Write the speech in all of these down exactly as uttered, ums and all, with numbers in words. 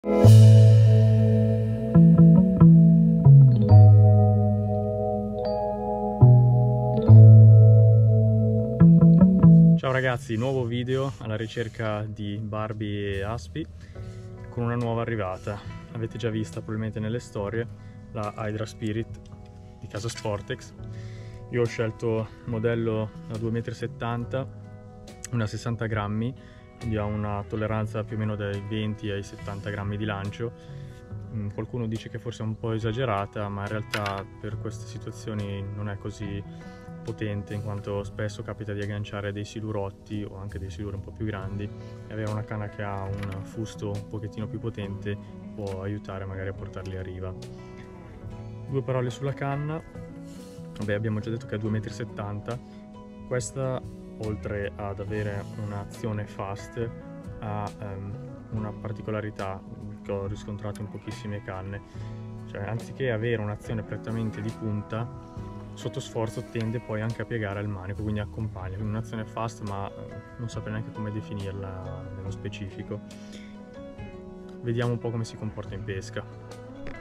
Ciao ragazzi, nuovo video alla ricerca di Barbie e Aspi con una nuova arrivata. L'avete già vista probabilmente nelle storie, la Hydra Spirit di casa Sportex. Io ho scelto il modello da due virgola settanta metri, una sessanta grammi, quindi ha una tolleranza più o meno dai venti ai settanta grammi di lancio. Qualcuno dice che forse è un po' esagerata, ma in realtà per queste situazioni non è così potente, in quanto spesso capita di agganciare dei silurotti o anche dei siluri un po' più grandi, e avere una canna che ha un fusto un pochettino più potente può aiutare magari a portarli a riva. Due parole sulla canna. Vabbè, abbiamo già detto che è due virgola settanta metri. Questa, oltre ad avere un'azione fast, ha um, una particolarità che ho riscontrato in pochissime canne, cioè anziché avere un'azione prettamente di punta, sotto sforzo tende poi anche a piegare il manico, quindi accompagna, quindi un'azione fast, ma non saprei neanche come definirla nello specifico. Vediamo un po' come si comporta in pesca.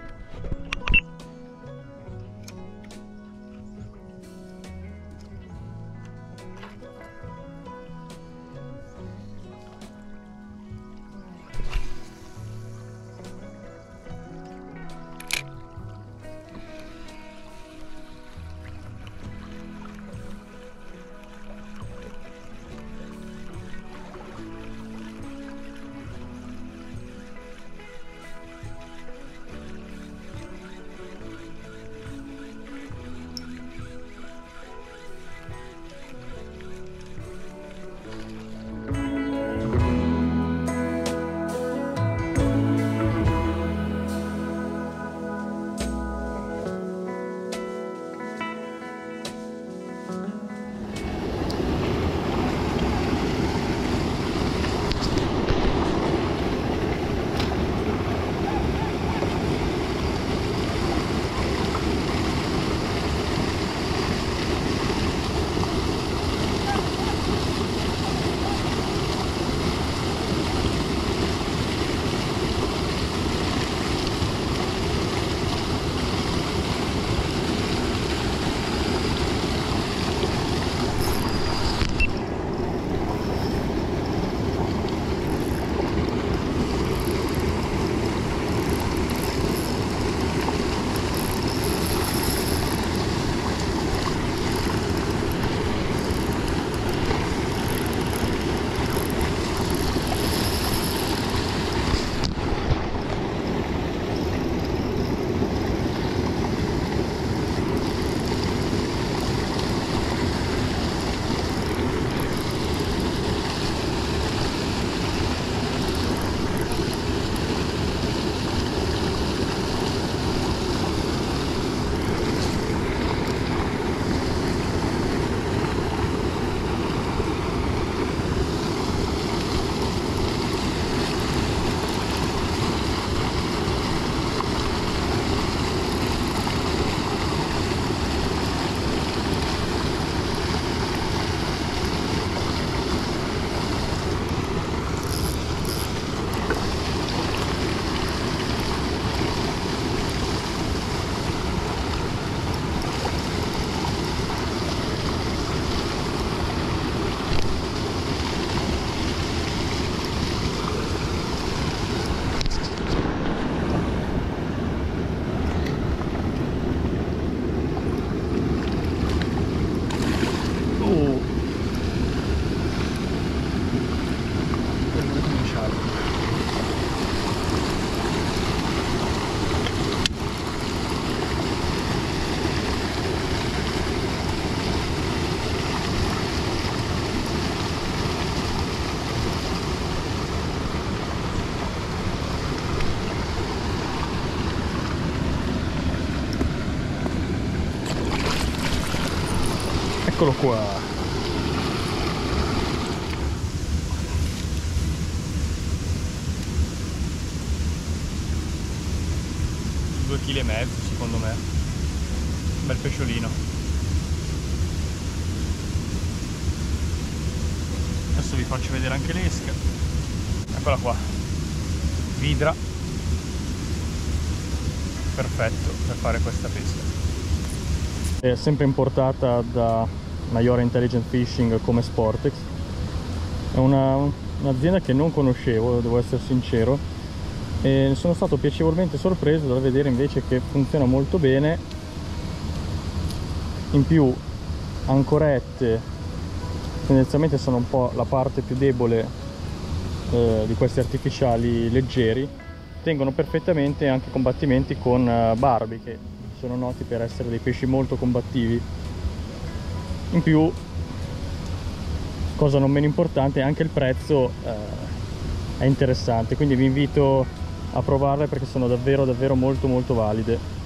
Eccolo qua. due chili e mezzo secondo me. Un bel pesciolino. Adesso vi faccio vedere anche l'esca. Eccola qua. Vidra. perfetto per fare questa pesca. È sempre importata da Majora Intelligent Fishing come Sportex. È un'azienda che non conoscevo, devo essere sincero, e sono stato piacevolmente sorpreso dal vedere invece che funziona molto bene. In più ancorette tendenzialmente sono un po' la parte più debole eh, di questi artificiali leggeri, tengono perfettamente anche combattimenti con uh, Barbie, che sono noti per essere dei pesci molto combattivi. In più, cosa non meno importante, anche il prezzo eh, è interessante, quindi vi invito a provarle perché sono davvero davvero molto molto valide.